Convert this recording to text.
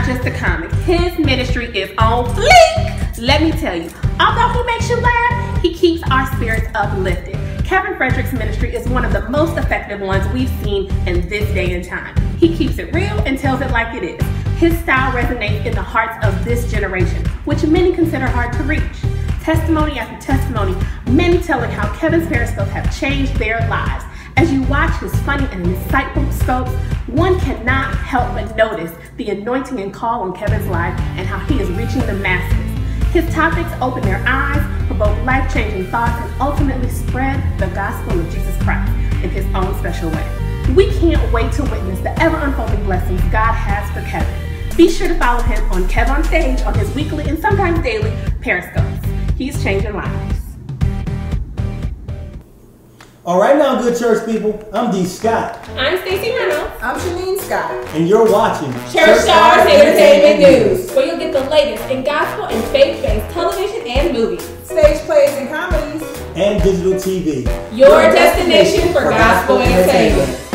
just a comic. His ministry is on fleek. Let me tell you, although he makes you laugh, he keeps our spirits uplifted. Kevonstage's ministry is one of the most effective ones we've seen in this day and time. He keeps it real and tells it like it is. His style resonates in the hearts of this generation, which many consider hard to reach. Testimony after testimony, many telling how Kevin's periscopes have changed their lives. As you watch his funny and insightful scopes, one cannot help but notice the anointing and call on Kevin's life and how he is reaching the masses. His topics open their eyes, provoke life-changing thoughts, and ultimately spread the gospel of Jesus Christ in his own special way. We can't wait to witness the ever-unfolding blessings God has for Kevin. Be sure to follow him on Kevonstage on his weekly and sometimes daily periscopes. He's changing lives. All right now, good church people, I'm D. Scott. I'm Stacy Reynolds. I'm Shaneen Scott. And you're watching Church Stars Entertainment News, where you'll get the latest in gospel and faith-based television and movies, stage plays and comedies, and digital TV. Your destination for gospel entertainment.